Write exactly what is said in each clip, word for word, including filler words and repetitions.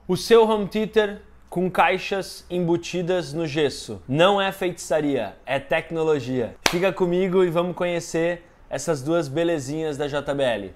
O seu home theater com caixas embutidas no gesso não é feitiçaria, é tecnologia. Fica comigo e vamos conhecer essas duas belezinhas da J B L.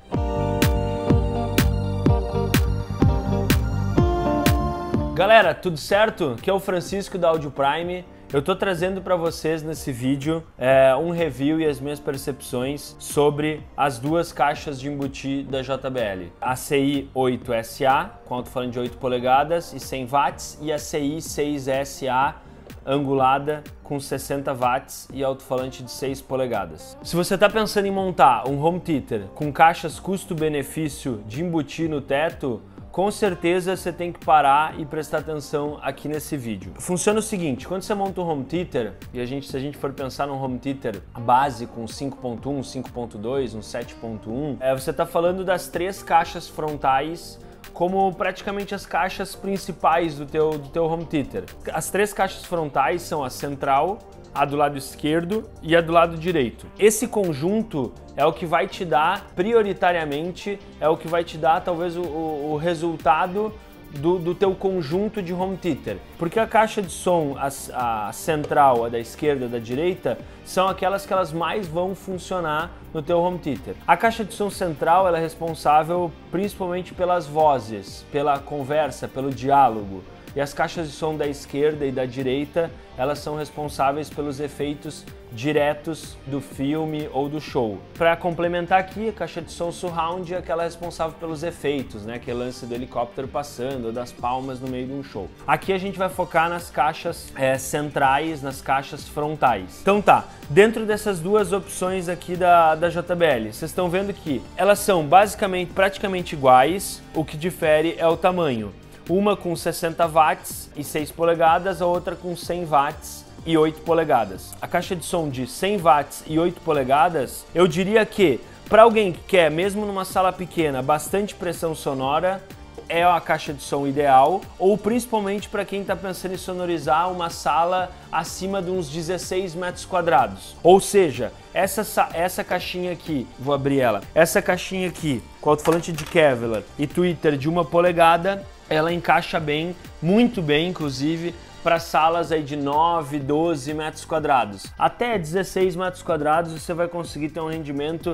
Galera, tudo certo? Aqui é o Francisco da Audio Prime. Eu tô trazendo para vocês nesse vídeo é, um review e as minhas percepções sobre as duas caixas de embutir da J B L. A C I oito S A, com alto-falante de oito polegadas e cem watts, e a C I seis S A angulada com sessenta watts e alto-falante de seis polegadas. Se você está pensando em montar um home theater com caixas custo-benefício de embutir no teto, com certeza você tem que parar e prestar atenção aqui nesse vídeo. Funciona o seguinte: quando você monta um home theater, e a gente, se a gente for pensar num home theater base com cinco ponto um, cinco ponto dois, um sete ponto um, é, você está falando das três caixas frontais como praticamente as caixas principais do teu, do teu home theater. As três caixas frontais são a central, a do lado esquerdo e a do lado direito. Esse conjunto é o que vai te dar, prioritariamente, é o que vai te dar talvez o, o, o resultado do, do teu conjunto de home theater. Porque a caixa de som, a, a central, a da esquerda e a da direita, são aquelas que elas mais vão funcionar no teu home theater. A caixa de som central ela é responsável principalmente pelas vozes, pela conversa, pelo diálogo. E as caixas de som da esquerda e da direita, elas são responsáveis pelos efeitos diretos do filme ou do show. Para complementar aqui, a caixa de som surround é aquela responsável pelos efeitos, né? Que é o lance do helicóptero passando ou das palmas no meio de um show. Aqui a gente vai focar nas caixas é, centrais, nas caixas frontais. Então tá, dentro dessas duas opções aqui da, da J B L, vocês estão vendo que elas são basicamente, praticamente iguais, o que difere é o tamanho. Uma com sessenta watts e seis polegadas, a outra com cem watts e oito polegadas. A caixa de som de cem watts e oito polegadas, eu diria que para alguém que quer, mesmo numa sala pequena, bastante pressão sonora, é a caixa de som ideal, ou principalmente para quem está pensando em sonorizar uma sala acima de uns dezesseis metros quadrados. Ou seja, essa, essa caixinha aqui, vou abrir ela, essa caixinha aqui, com alto-falante de Kevlar e tweeter de uma polegada, ela encaixa bem, muito bem inclusive, para salas aí de nove, doze metros quadrados. Até dezesseis metros quadrados você vai conseguir ter um rendimento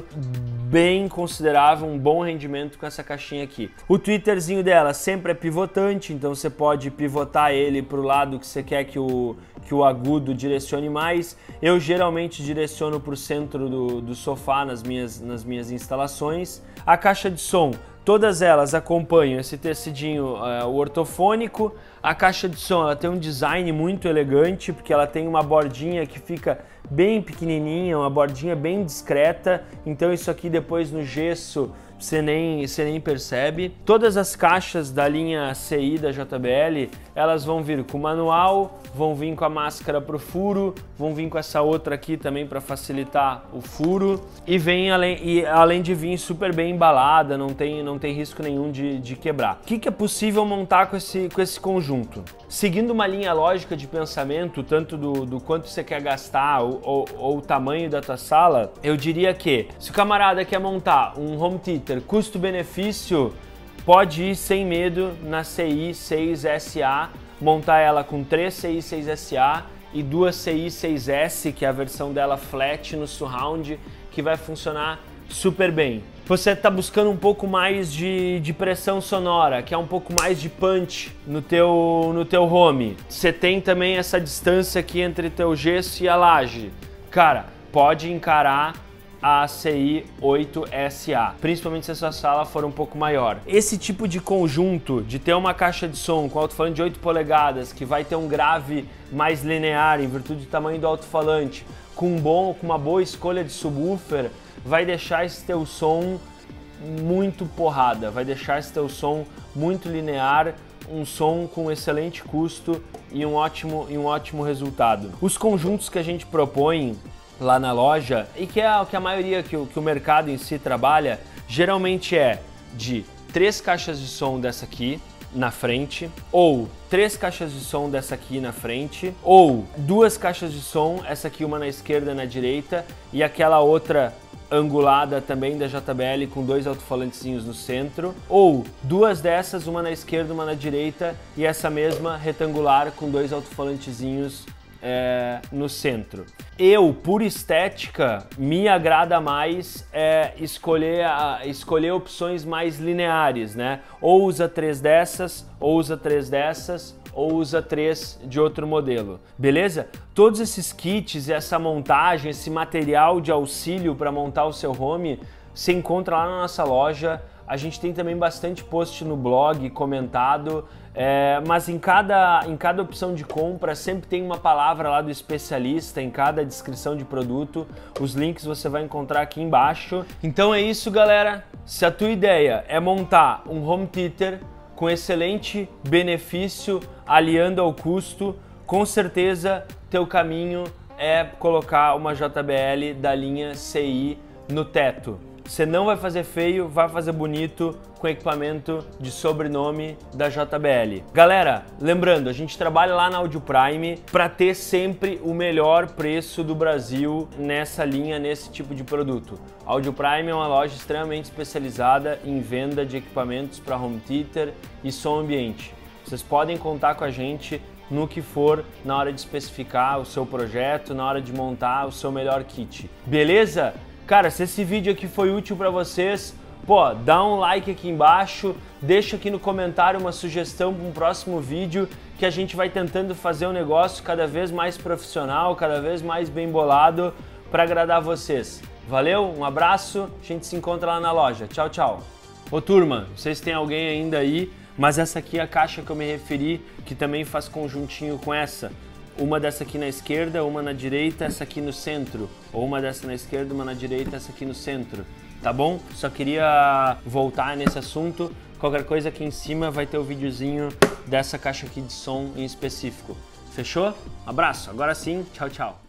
bem considerável, um bom rendimento com essa caixinha aqui. O tweeterzinho dela sempre é pivotante, então você pode pivotar ele para o lado que você quer que o, que o agudo direcione mais. Eu geralmente direciono para o centro do, do sofá nas minhas, nas minhas instalações. A caixa de som, todas elas acompanham esse tecidinho uh, ortofônico. A caixa de som ela tem um design muito elegante, porque ela tem uma bordinha que fica bem pequenininha, uma bordinha bem discreta, então isso aqui depois no gesso você nem, você nem percebe. Todas as caixas da linha C I da J B L, elas vão vir com manual, vão vir com a máscara para o furo, vão vir com essa outra aqui também para facilitar o furo, e vem além, e além de vir super bem embalada, não tem, não tem risco nenhum de, de quebrar. O que, que é possível montar com esse, com esse conjunto? Seguindo uma linha lógica de pensamento, tanto do, do quanto você quer gastar ou, ou, ou o tamanho da tua sala, eu diria que se o camarada quer montar um home theater custo-benefício, pode ir sem medo na C I seis S A, montar ela com três C I seis S A e duas C I seis S, que é a versão dela flat no surround, que vai funcionar super bem. Você está buscando um pouco mais de, de pressão sonora, que é um pouco mais de punch no teu, no teu home. Você tem também essa distância aqui entre teu gesso e a laje. Cara, pode encarar a C I oito S A, principalmente se a sua sala for um pouco maior. Esse tipo de conjunto, de ter uma caixa de som com alto-falante de oito polegadas, que vai ter um grave mais linear em virtude do tamanho do alto-falante, com, um bom, com uma boa escolha de subwoofer, vai deixar esse teu som muito porrada, vai deixar esse teu som muito linear, um som com excelente custo e um ótimo, e um ótimo resultado. Os conjuntos que a gente propõe lá na loja, e que é o que a maioria que o, que o mercado em si trabalha, geralmente é de três caixas de som dessa aqui na frente, ou três caixas de som dessa aqui na frente, ou duas caixas de som, essa aqui uma na esquerda e na direita, e aquela outra angulada também da J B L com dois alto-falantezinhos no centro, ou duas dessas, uma na esquerda, uma na direita, e essa mesma retangular com dois alto-falantezinhos é, no centro. Eu, por estética, me agrada mais é, escolher, a, escolher opções mais lineares, né? Ou usa três dessas, ou usa três dessas, ou usa três de outro modelo, beleza? Todos esses kits, essa montagem, esse material de auxílio para montar o seu home, você encontra lá na nossa loja. A gente tem também bastante post no blog, comentado, é, mas em cada, em cada opção de compra sempre tem uma palavra lá do especialista, em cada descrição de produto. Os links você vai encontrar aqui embaixo. Então é isso, galera. Se a tua ideia é montar um home theater com excelente benefício, aliando ao custo, com certeza teu caminho é colocar uma J B L da linha C I no teto. Você não vai fazer feio, vai fazer bonito com equipamento de sobrenome da J B L. Galera, lembrando, a gente trabalha lá na Audio Prime para ter sempre o melhor preço do Brasil nessa linha, nesse tipo de produto. A Audio Prime é uma loja extremamente especializada em venda de equipamentos para home theater e som ambiente. Vocês podem contar com a gente no que for na hora de especificar o seu projeto, na hora de montar o seu melhor kit. Beleza? Cara, se esse vídeo aqui foi útil para vocês, pô, dá um like aqui embaixo, deixa aqui no comentário uma sugestão para um próximo vídeo que a gente vai tentando fazer um negócio cada vez mais profissional, cada vez mais bem bolado para agradar vocês. Valeu, um abraço, a gente se encontra lá na loja. Tchau, tchau. Ô turma, não sei se tem alguém ainda aí, mas essa aqui é a caixa que eu me referi, que também faz conjuntinho com essa. Uma dessa aqui na esquerda, uma na direita, essa aqui no centro. Ou uma dessa na esquerda, uma na direita, essa aqui no centro. Tá bom? Só queria voltar nesse assunto. Qualquer coisa aqui em cima vai ter o videozinho dessa caixa aqui de som em específico. Fechou? Abraço. Agora sim, tchau, tchau.